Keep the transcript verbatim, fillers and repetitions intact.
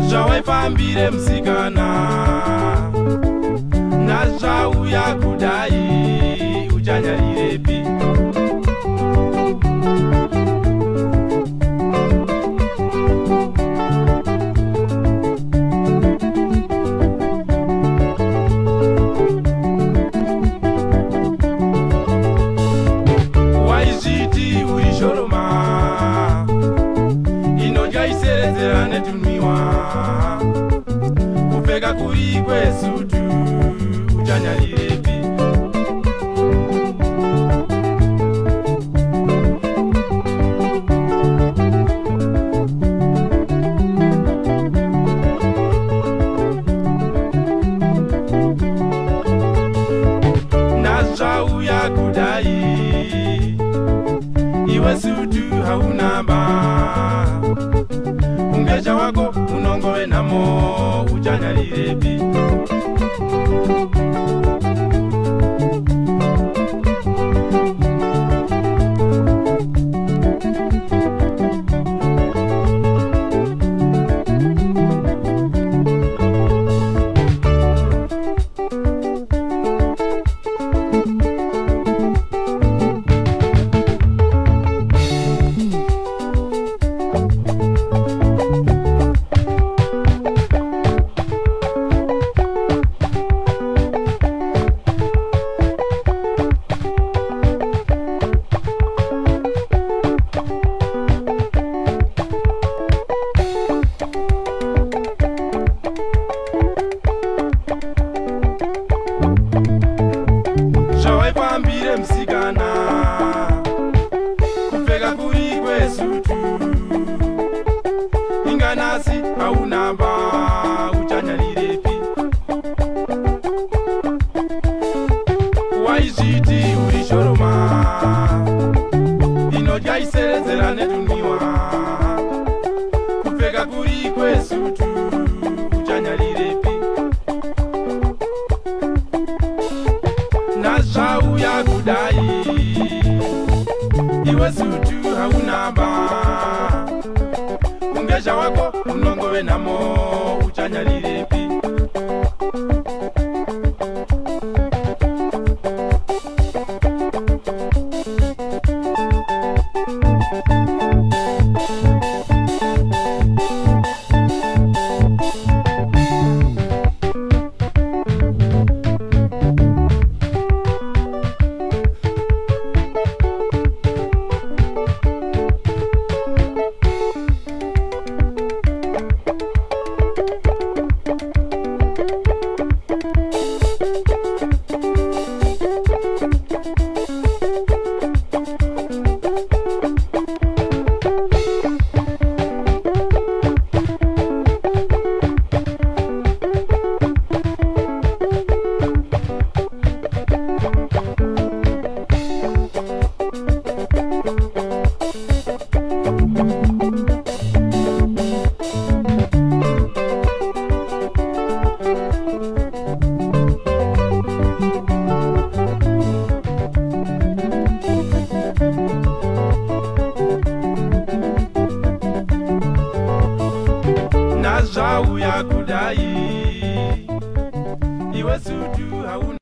Zvawaifambire musikana nazvauya kudai uchanyarirepi? Waizviti uri shoroma inodya iseredzera netunwiwa, kupfeka kuri kwesutu uchanyarirepi? Nazvauya kudai iwe sutu haunamba, ungeja wako unongove namo uchanyarirepi? Zvawaifambire musikana kupfeka kuri kwesutu, inganasi haunamba uchanyarirepi? Waizviti uri shoroma inodya iseredzera netunwiwa, kupfeka kuri kwesutu uchanyarirepi? Nazvauya kudai iwe sutu haunamba, ungeja wako unongove namo uchanyarirepi? Nazvauya kudai iwe sutu hauna